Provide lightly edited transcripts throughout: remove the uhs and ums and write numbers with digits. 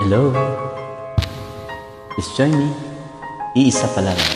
Hello, please join me. Iisa pa lang.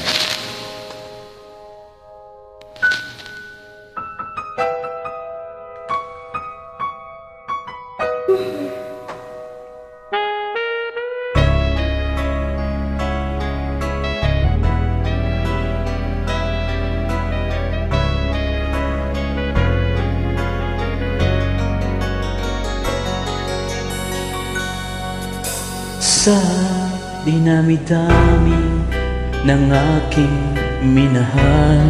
Sa dinami-dami ng aking minahal,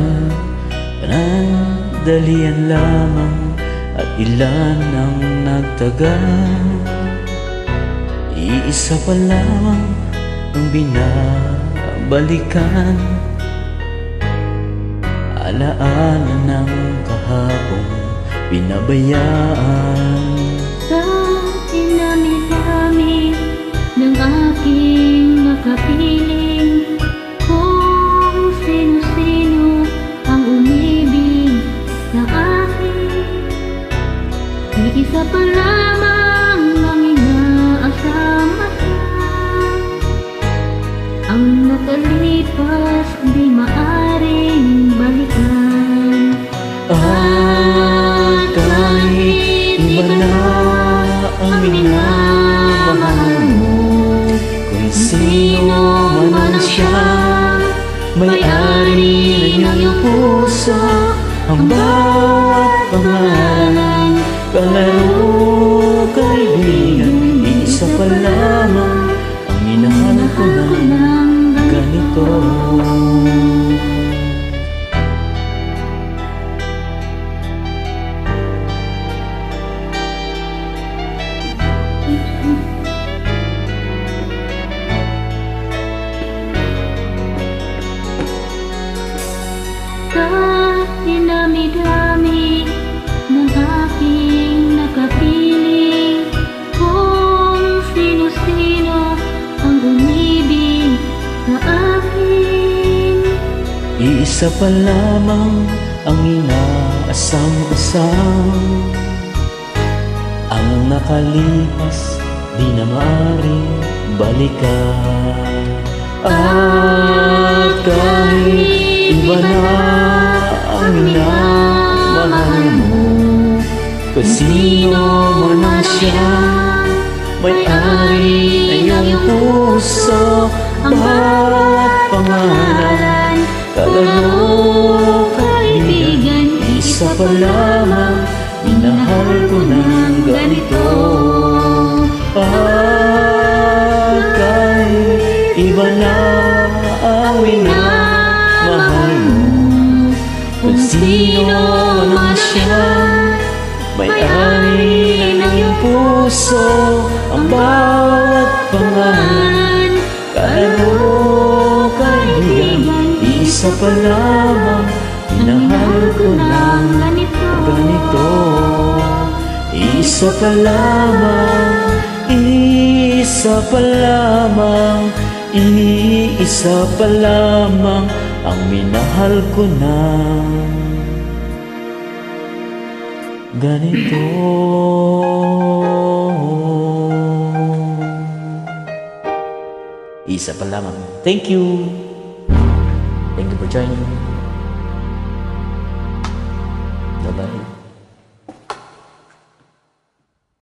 panandalian lamang at ilan ang nagtagal. Iisa pa lamang ang binabalikan, alaala ng kahapong pinabayaan. Sa dinami-dami ng aking nakapiling, kung sino-sino ang umibig sa akin, iisa pa lamang ang inaasam-asam. Ang nakalipas di maaring balikan. At kahit iba na ang minamahal mo, kung sino man siya, may-ari ng iyong puso, ang bawat pangalan, kalaro, kaibigan, isa pa lamang ang minahal ko ng ganito. Sa dinami-dami ng aking nakapiling, kung sino-sino ang umibig sa akin, Iisa pa lamang ang inaasam-asam. Ang nakalipas di na maaaring balikan. At kahit iba na ang minamahal mo, kung sino man siya, may-ari ng iyong puso, bawat pangalan, kalaro, kaibigan, isa pa lamang, minahal ko ng ganito. At kahit iba na ang minamahal mo, kung sino man siya, may-ari ng iyong puso, ang bawat pangalan, kalaro, kaibigan, isa pa lamang, minahal ko ng ganito. Isa pa lamang, isa pa lamang, iisa pa lamang ang minahal ko ng ganito. Isa pa lamang. Thank you. Thank you for joining.